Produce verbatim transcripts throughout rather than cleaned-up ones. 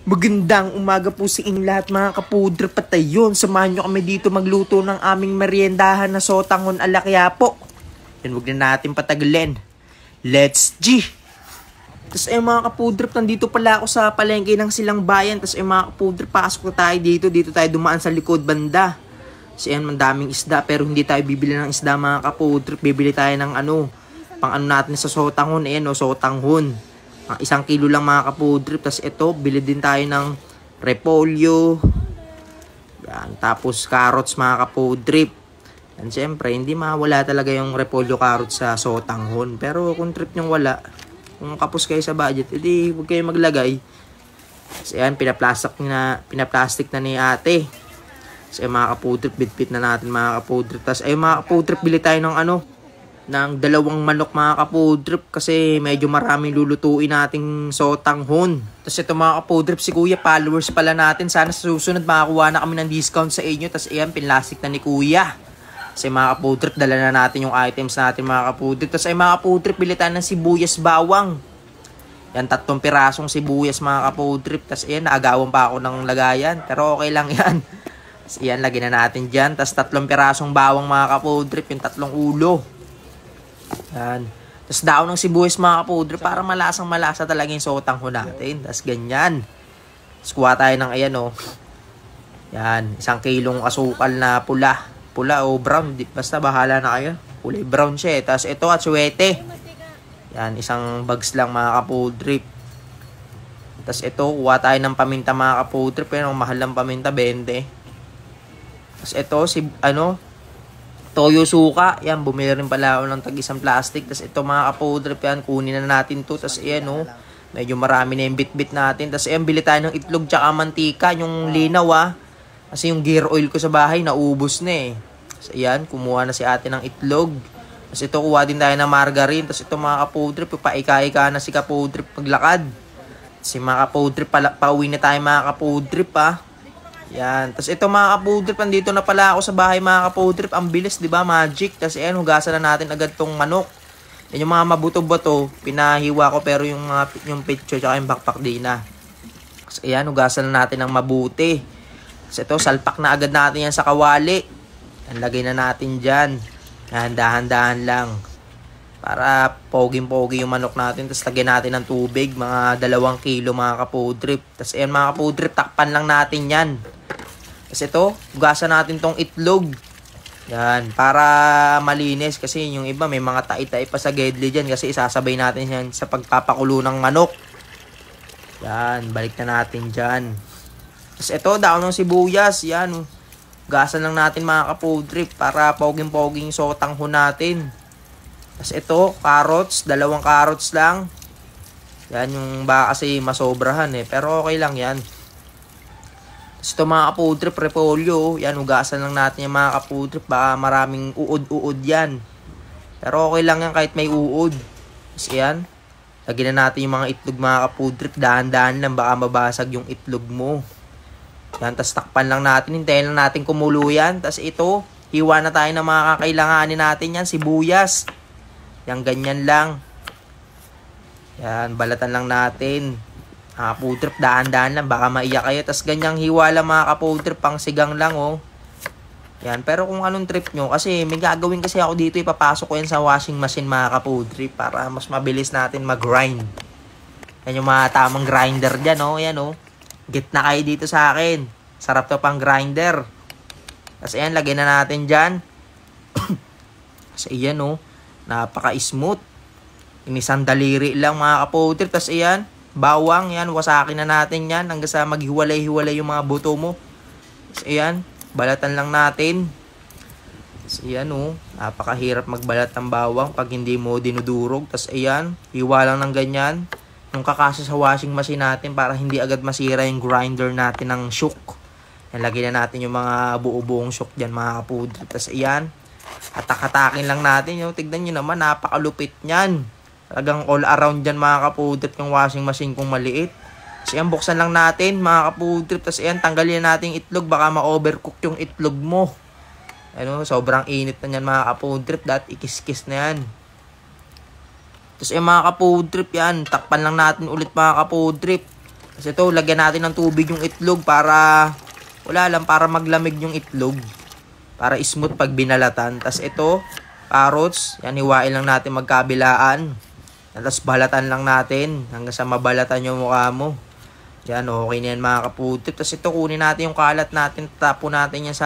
Magandang umaga po sa inyong lahat mga kapudre patayon. Samahan nyo kami dito magluto ng aming meriendahan na sotanghon ala Quiapo. Yan, huwag na natin patagalin. Let's G! Tapos ay mga kapudre, nandito pala ako sa palengke ng Silang Bayan. Tapos ay mga kapudre, pasok na tayo dito. Dito tayo dumaan sa likod banda. Kasi yan, mandaming isda. Pero hindi tayo bibili ng isda mga kapudre. Bibili tayo ng ano, pang ano natin sa sotanghon. Ayan o, sotanghon. Uh, isang kilo lang mga kapudrip. Tapos ito, bili din tayo ng repolyo. Yan. Tapos carrots mga kapudrip. Yan, siyempre, hindi mawala talaga yung repolyo carrots sa sotanghon. Pero kung trip nyong wala, kung kapos kayo sa budget, edi huwag kayo maglagay. Kasi yan, pinaplastic na, pinaplastic na ni ate. Kasi mga kapudrip, bitbit na natin mga kapudrip. Tapos ay mga kapudrip, bili tayo ng ano, ng dalawang manok mga kapudrip kasi medyo maraming lulutuin nating sotanghon. Tapos ito mga kapudrip, si kuya, followers pala natin. Sana sa susunod makakuha na kami ng discount sa inyo. Tapos ayan, pinlastic na ni kuya. Kasi mga kapudrip, dala na natin yung items natin mga kapudrip. Tapos ay mga kapudrip, bili tayo ng sibuyas bawang. Yan, tatlong pirasong sibuyas mga kapudrip. Tapos ayan, naagawan pa ako ng lagayan. Pero okay lang yan. Tapos ayan, lagyan na natin dyan. Tapos tatlong pirasong bawang mga kapudrip, yung tatlong ulo. Yan. Tapos daon ng sibuyas mga kapudre para malasang malasa talaga yung sotanghon natin. Tapos ganyan. Tapos kuha tayo ng ayan o. Oh. Yan. Isang kilong asukal na pula. Pula o brown. Basta bahala na kayo. Kulay brown siya eh. Tapos ito atsuete. Yan. Isang bags lang mga kapudre. Tapos ito. Kuha tayo ng paminta mga kapudre. Pero ang mahal ng paminta twenty. Tapos ito si ano. Toyo suka, yan, bumili rin pala ako ng tag-isang plastic. Tapos ito mga kapudrip yan, kunin na natin to. Tapos ayan o, oh, medyo marami na yung bit-bit natin. Tapos ayan, bili tayo ng itlog tsaka mantika, yung linaw ah. Kasi yung gear oil ko sa bahay, naubos na eh. Tapos ayan, kumuha na si ate ng itlog. Tapos ito, kuha din tayo ng margarine. Tapos ito mga kapudrip, paika-ika na si kapudrip paglakad. Kasi mga kapudrip, pauwi na tayo mga kapudrip ah. Yan. Tapos ito mga kapudrip, andito na pala ako sa bahay mga kapudrip. Ang bilis, di ba? Magic. Tapos ayan, hugasan na natin agad tong manok. Yan yung mga mabuto-bato, pinahiwa ko pero yung mga yung picture tsaka yung bakpak di na. Tapos ayan, hugasan na natin ng mabuti. Tapos ito, salpak na agad natin yan sa kawali. Yan, lagay na natin dyan. Yan, dahan-dahan lang. Para poging-pogi yung manok natin. Tapos lagyan natin ng tubig, mga dalawang kilo mga kapudrip. Tapos ayan mga kapudrip, takpan lang natin yan. Kasi ito, hugasan natin tong itlog. Yan, para malinis. Kasi yung iba may mga tai-tai pa sa gedli dyan. Kasi isasabay natin yan sa pagpapakulo ng manok. Yan, balik na natin dyan. Tapos ito, daon ng sibuyas. Yan, hugasan lang natin mga kapudrip. Para poging-poging sotanghon natin. Tapos ito, carrots. Dalawang carrots lang. Yan, yung baka kasi masobrahan eh. Pero okay lang yan. Tapos ito mga kapudrip, repolyo. Yan, hugasan lang natin yung mga kapudrip. Baka maraming uod-uod yan. Pero okay lang yan kahit may uod. Tapos yan, lagyan na natin yung mga itlog mga kapudrip. Dahan-dahan lang, baka mabasag yung itlog mo. Yan, tapos takpan lang natin. Hintayin lang natin kumulo yan. Tapos ito, hiwa na tayo ng mga kakailanganin natin yan. Sibuyas. Yan, ganyan lang. Yan, balatan lang natin. Mga kapudrip, dahan-dahan lang. Baka maiyak kayo. Tapos ganyang hiwa lang mga kapudrip. Pang sigang lang oh. Yan, pero kung anong trip nyo. Kasi may gagawin kasi ako dito. Ipapasok ko yan sa washing machine mga kapudrip. Para mas mabilis natin mag-grind. Yan yung mga tamang grinder dyan oh. Yan oh. Get na kayo dito sa akin. Sarap to pang grinder. Tapos ayan, lagyan na natin dyan. Kasi ayan oh. Napaka-smooth. Inisang daliri lang mga kapudrip. Tapos ayan, bawang yan. Wasakin na natin yan. Hanggang sa maghiwalay-hiwalay yung mga buto mo. Tapos ayan, balatan lang natin. Tapos ayan oh. Napakahirap magbalat ng bawang pag hindi mo dinudurog. Tapos ayan, hiwa lang ng ganyan. Yung kakasa sa washing machine natin para hindi agad masira yung grinder natin ng shook. Yan, lagyan na natin yung mga buo-buong shook dyan mga kapudrip. Tapos ayan, atak-atakin lang natin. Yung, tignan nyo naman, napakalupit nyan. Talagang all around dyan mga kapudrip yung washing machine kung maliit. Tapos ayan, buksan lang natin mga kapudrip. Tapos ayan, tanggalin natin yung itlog. Baka ma-overcook yung itlog mo. Ano, sobrang init na yan mga kapudrip. Dahil ikis-kis na yan. Tapos yung mga kapudrip yan, takpan lang natin ulit mga kapudrip. Tapos ito, lagyan natin ng tubig yung itlog para, wala lang, para maglamig yung itlog. Para smooth pag binalatan. Tapos ito, carrots. Yan, hiwain lang natin magkabilaan. Tapos balatan lang natin hanggang sa mabalatan yung mukha mo. Yan, okay na yan mga kapudrip. Tapos ito, kunin natin yung kalat natin. Tapo natin yan sa,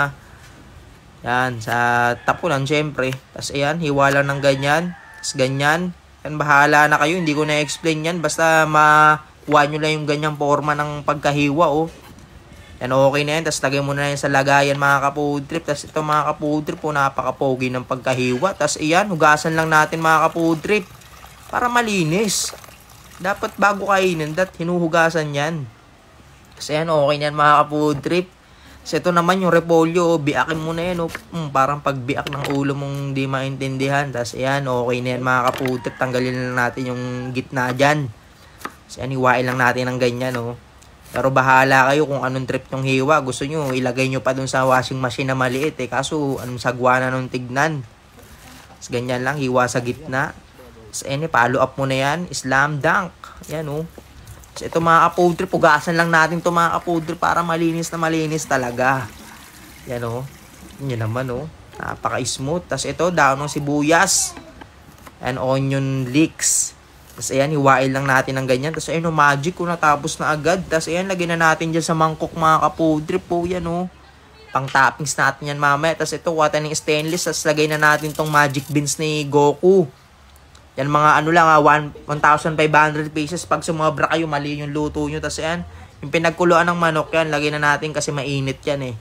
yan, sa tapunan syempre. Tapos ayan, hiwa lang ng ganyan. Tapos ganyan. Yan, bahala na kayo. Hindi ko na-explain yan. Basta makuha nyo lang yung ganyang forma ng pagkahiwa, oh. Yan, okay na yan. Tapos lagay mo na yan sa lagayan mga kapudrip. Tapos ito mga kapudrip po, napakapogi ng pagkahiwa. Tapos ayan, hugasan lang natin mga kapudrip para malinis. Dapat bago kainin, dat hinuhugasan yan. Kasi ayan, okay na yan mga kapudrip. Kasi ito naman yung repolyo, biakin mo na yan. Oh. Hmm, parang pagbiak ng ulo mong di maintindihan. Tapos ayan, okay na yan mga kapudrip. Tanggalin lang natin yung gitna dyan. Kasi ayan, hiwain lang natin ng ganyan. Oh. Pero bahala kayo kung anong trip yung hiwa. Gusto nyo, ilagay nyo pa dun sa washing machine na maliit. Eh. Kaso, anong sagwa na nung tignan. Tapos ganyan lang, hiwa sa gitna. Tapos ayan, follow up mo na yan. Slam dunk. Yan o. Oh. Tapos ito mga kapudrip, pugasan lang natin ito mga kapudrip para malinis na malinis talaga. Yan o. Oh. Yan naman o. Oh. Napaka-smooth. Tapos ito, daon ng sibuyas. And onion leeks. Tapos ayan, hiwain lang natin ng ganyan. Tapos ayan o, magic kung natapos na agad. Tapos ayan, lagyan na natin dyan sa mangkok mga kapudrip po. Yan o. Oh. Pang toppings natin yan mamaya. Tapos ito, kuha ng stainless. Tapos lagay na natin tong magic beans ni Goku. Yan mga ano lang, ah, one thousand five hundred pesos. Pag sumobra kayo, mali yung luto nyo. Tapos yan, yung pinagkuluan ng manok yan, lagay na natin kasi mainit yan eh.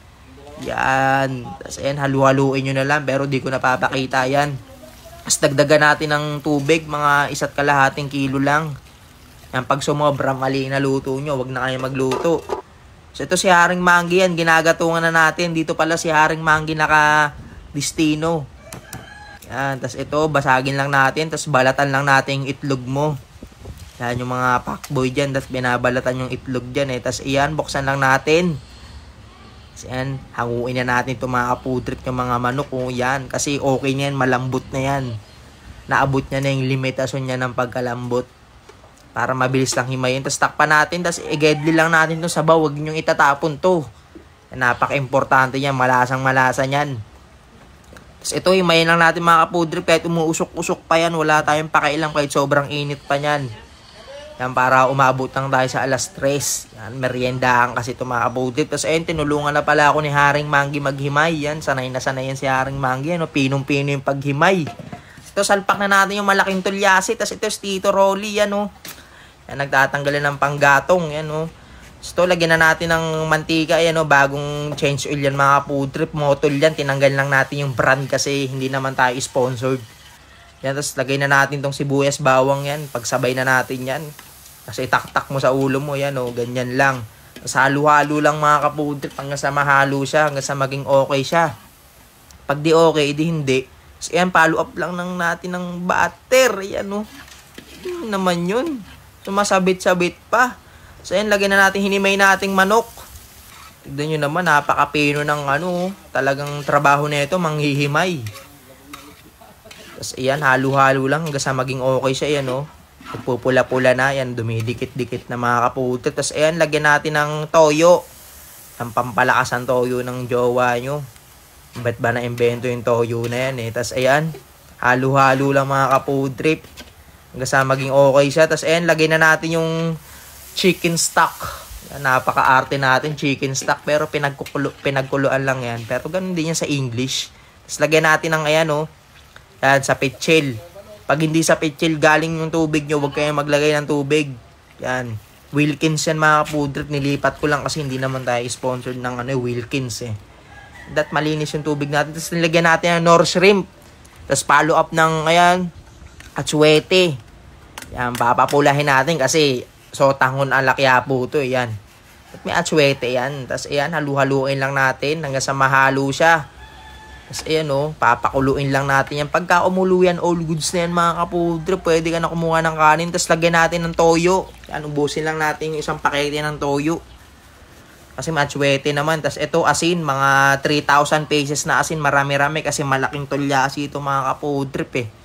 Yan. Tapos yan, halu-haluin nyo na lang. Pero di ko napapakita yan. Tapos dagdagan natin ng tubig, mga isa't kalahating kilo lang. Yan, pag sumobra, mali na luto nyo. Huwag na kayo magluto. So ito si Haring Manggi yan, ginagatungan na natin. Dito pala si Haring Manggi naka-destino. Yan, tapos ito, basagin lang natin, tapos balatan lang natin yung itlog mo. Yan, yung mga pakboy dyan, tapos binabalatan yung itlog dyan eh. Tapos iyan, buksan lang natin. Tapos yan, hanguin na natin itong mga kapudrip yung mga manok. Kung yan, kasi okay na yan, malambot na yan. Naabot niya na yung limitasyon niya ng pagkalambot. Para mabilis lang himayin. Tapos takpan natin, tapos igedli lang natin itong sabaw. Huwag niyong itatapon to. Napaka-importante yan, malasang malasa niyan. Tapos ito, himayin lang natin mga kapudrip. Kahit umuusok-usok pa yan, wala tayong pakialam kahit sobrang init pa yan. Yan, para umabot lang tayo sa alas tres. Yan, meriendahan kasi ito mga kapudrip. Tapos ayun, tinulungan na pala ako ni Haring Manggi maghimay. Yan, sanay na sanay yan si Haring Manggi. Ano, pinong-pino yung paghimay. Ito, salpak na natin yung malaking tulyasi. Tapos ito, si Tito Rolly. Yan, oh. Yan, nagtatanggalin ng panggatong. Yan, oh. So, lagyan na natin ng mantika. Ayan o, bagong change oil yan mga kapudrip. Motol yan. Tinanggal lang natin yung brand kasi hindi naman tayo sponsored. Yan, tapos lagay na natin tong sibuyas bawang yan. Pagsabay na natin yan. Kasi itaktak mo sa ulo mo. Yan o, ganyan lang. Tapos halo-halo lang mga kapudrip. Hanggang sa mahalo siya. Hanggang sa maging okay siya. Pag di okay, di hindi. So, yan, follow up lang ng natin ng butter. Yan o. Yan naman yun. Sumasabit-sabit pa. So, ayan, lagyan na natin, hinimay nating manok. Tignan nyo naman, napakapino ng ano, talagang trabaho na ito, manghihimay. Tapos, ayan, halo-halo lang hanggang sa maging okay siya, ayan, oh. Pupula-pula na, ayan, dumidikit-dikit na mga kaputo. Tapos, ayan, lagyan natin ng toyo. Ang pampalakas ang toyo ng jowa nyo. Ba't ba na-invento yung toyo na yan, eh. Tapos, ayan, halo-halo lang mga kapudrip. Hanggang sa maging okay siya. Tapos, ayan, lagyan na natin yung chicken stock. Yan, napaka-arte natin, chicken stock. Pero pinagkukulo, pinagkuluan lang yan. Pero ganun din yan sa English. Tapos lagyan natin ng ayan, oh. Yan, sa pitchil. Pag hindi sa pitchil, galing yung tubig nyo, huwag kayong maglagay ng tubig. Yan. Wilkins yan mga kapudrip. Nilipat ko lang kasi hindi naman tayo sponsored ng ano, Wilkins eh. That malinis yung tubig natin. Tapos nilagyan natin ng nor shrimp. Tapos follow up ng, ayan, atsuete. Yan, papapulahin natin kasi so, tangon alakya po ito, yan. At may atsuete yan. Tapos, ayan, halu-haluin lang natin hanggang sa mahalo siya. Tapos, ayan, oh, papakuluin lang natin yan. Pagka umulo yan, all goods na yan, mga kapudrip. Pwede ka na kumuha ng kanin. Tapos, lagyan natin ng toyo. Yan, ubusin lang natin yung isang pakete ng toyo. Kasi matsuete naman. Tapos, ito, asin. Mga three thousand pesos na asin. Marami-rami kasi malaking tulyasi ito, mga kapudrip, eh.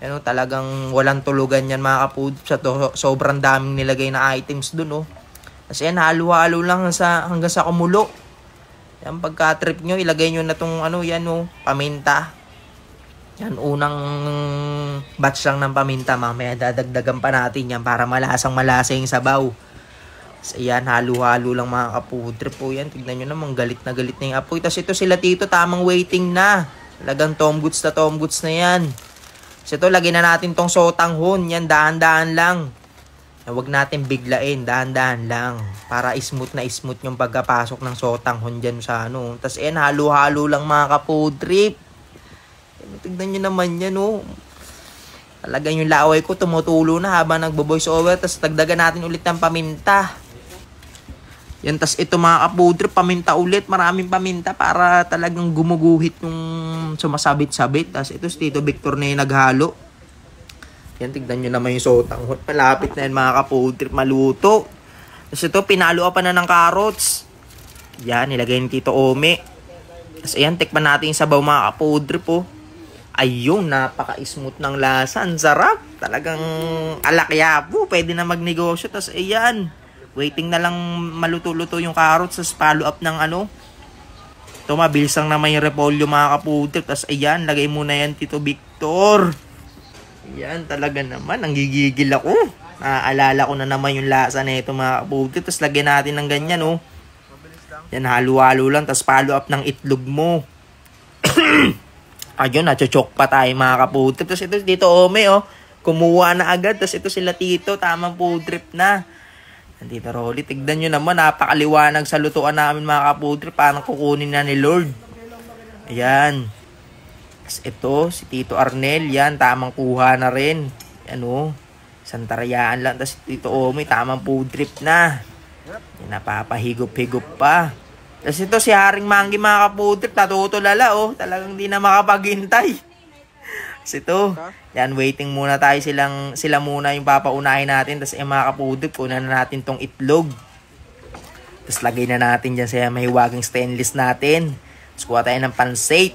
Yan o, talagang walang tulugan yan mga kapud. Sa to, sobrang daming nilagay na items dun o. Kasi yan, halo-halo lang sa, hanggang sa kumulo. Yan, pagka trip nyo, ilagay nyo na tong ano, yan o, paminta. Yan, unang batch lang ng paminta. Mamaya dadagdagan pa natin yan para malasang malasa yung sabaw. So, yan, halo-halo lang mga kapudrip po yan. Tignan nyo naman, galit na galit na yung apoy. Tapos ito sila tito, tamang waiting na. Talagang tom goods na tom goods na yan. So ito, lagyan na natin tong sotanghon. Yan, dahan-dahan lang. Huwag natin biglain, dahan-dahan lang. Para smooth na smooth yung pagkapasok ng sotanghon dyan sa ano. Tapos yan, halo-halo lang mga kapudrip. Tignan nyo naman yan, oh. Talagang yung laway ko tumutulo na habang nagbo-voice over. Tapos dagdagan natin ulit ng paminta. Yan, tas ito mga kapudrip, paminta ulit. Maraming paminta para talagang gumuguhit yung sumasabit-sabit. Tas ito si Tito Victor na yung naghalo. Yan, tignan nyo naman yung sotanghon. Malapit na yan mga kapudrip, maluto. Tas ito, pinalo pa na ng carrots. Yan, nilagay ni Tito Ome. Tas ayan, tikman natin yung sabaw mga kapudrip, oh. Ayun, napaka-smooth ng lasa. Ang sarap. Talagang alakyapo. Pwede na magnegosyo. Tas ayan, waiting na lang maluto-luto yung carrots. Tapos follow up ng ano. Ito, mabilis lang naman yung repolyo mga kapudrip. Tapos ayan, lagay muna yan Tito Victor. Ayan, talaga naman. Ang gigigil ako. Naaalala ko na naman yung lasa na ito mga kapudrip. Tapos lagyan natin ng ganyan, oh. Yan, halo-halo lang. Tapos follow up ng itlog mo. Ayun, nachochok pa tayo mga kapudrip. Tapos ito dito Ome, oh. Kumuha na agad. Tapos ito sila Tito, tamang pudrip na. Nandito Rolly, tignan nyo naman, napakaliwanag sa lutuan namin mga kapudrip. Parang kukunin na ni Lord. Ayan. Tapos ito, si Tito Arnel, yan, tamang kuha na rin. Yan, oh. Santaryaan lang. Tapos Tito Ome, tamang pudrip na. Yan, napapahigop-higop pa. Tapos ito si Haring Manggi mga kapudrip, natutulala, oh. Talagang di na makapaghintay. Tapos ito, yan, waiting muna tayo, silang, sila muna yung papaunahin natin. Tapos eh mga kapudrip, kunan na natin tong itlog. Tapos lagay na natin dyan sa mahiwagang stainless natin. Tapos kuha tayo ng pansate.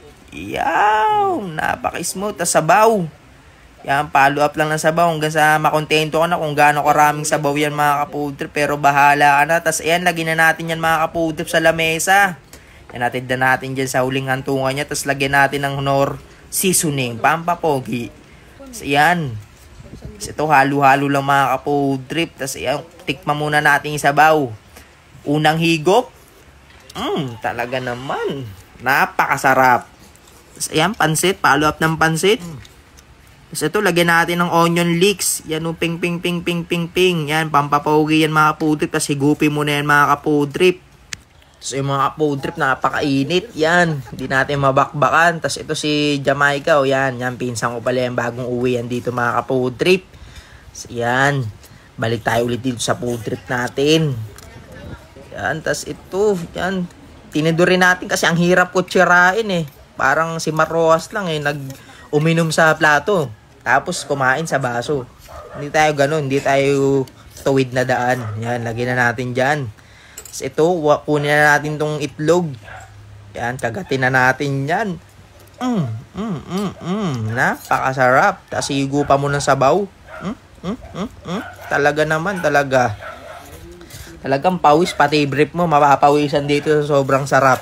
Yaw, napaka-smooth. Tapos sabaw. Yan, follow up lang ng sabaw hanggang sa makontento ka na kung gaano karaming sabaw yan mga kapudrip. Pero bahala ka na. Tapos ayan, lagyan na natin yan mga kapudrip sa lamesa. Yan, natin na natin dyan sa huling hantungan niya. Tapos lagyan natin ng honor seasoning, pampapogi. Tapos ayan. Tapos ito, halo-halo lang mga kapudrip. Tapos ayan, tikman muna natin yung sabaw. Unang higop. Mmm, talaga naman. Napakasarap. Tapos ayan, pansit. Follow up ng pansit. Tapos ito, lagyan natin ng onion leeks. Yan o, ping, ping, ping, ping, ping, ping. Yan, pampapogi yan mga kapudrip. Tapos higupin mo na yan mga kapudrip. Tapos yung mga kapudrip, napakainit. Yan, hindi natin mabakbakan. Tapos ito si Jamaica. O yan, yan, pinsan ko pala yan. Bagong uwi yan dito mga kapudrip. Tapos yan, balik tayo ulit dito sa food trip natin. Yan, tapos ito, yan. Tinidurin natin kasi ang hirap kutsirain eh. Parang si Marroas lang eh, nag-uminom sa plato. Tapos kumain sa baso. Hindi tayo ganun, hindi tayo tuwid na daan. Yan, lagyan na natin dyan. Tapos ito, kunin na natin tong itlog. Yan, kagatin na natin yan. Mm, mm, mm, mm. Napakasarap. Tapos higo pa mo ng sabaw. Mm, mm, mm, mm. Talaga naman, talaga. Talagang pawis, pati brief mo, mapapawisan dito sa sobrang sarap.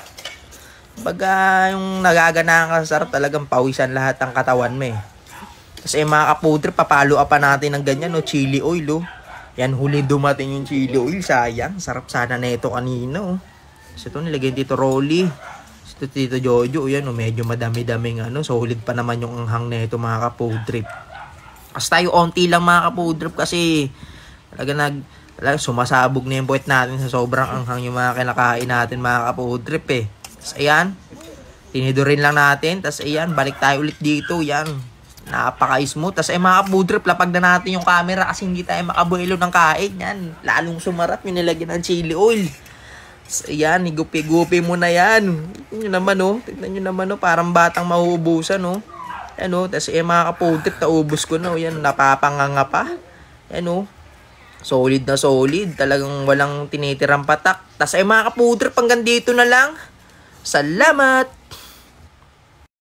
Baga, yung nagaganaan ka sa sarap, talagang pawisan lahat ng katawan mo eh. Kasi mga kapudrip, papalo pa natin ng ganyan, no? Chili oil, oh. Yan, huli dumating yung chili oil. Sayang, sarap sana na ito kanina, oh. So ito, nilagyan dito Rolly. Ito dito Jojo, yan, oh. Medyo madami-daming ano. Solid pa naman yung anghang na ito mga kapudrip. Kasi tayo onti lang mga kapudrip kasi talaga nag, talaga sumasabog na yung puwet natin sa sobrang anghang yung mga kinakain natin mga kapudrip eh. Tapos ayan, tinidurin lang natin. Tapos ayan, balik tayo ulit dito. Yan, napaka-smooth. Tapos ay mga kapudrip, lapag na natin yung camera kasi hindi tayo makabuelo ng kain. Yan, lalong sumarap yung nilagyan ng chili oil. Tapos ayan, igupi-gupi mo na yan. Tignan nyo naman oh, tignan nyo naman oh, parang batang mahuhubusan oh. Yan oh, tapos ay mga kapudrip, naubos ko na oh. Yan, napapanganga pa. Yan oh, solid na solid. Talagang walang tinitirang patak. Tapos ay mga kapudrip, hanggang dito na lang. Salamat!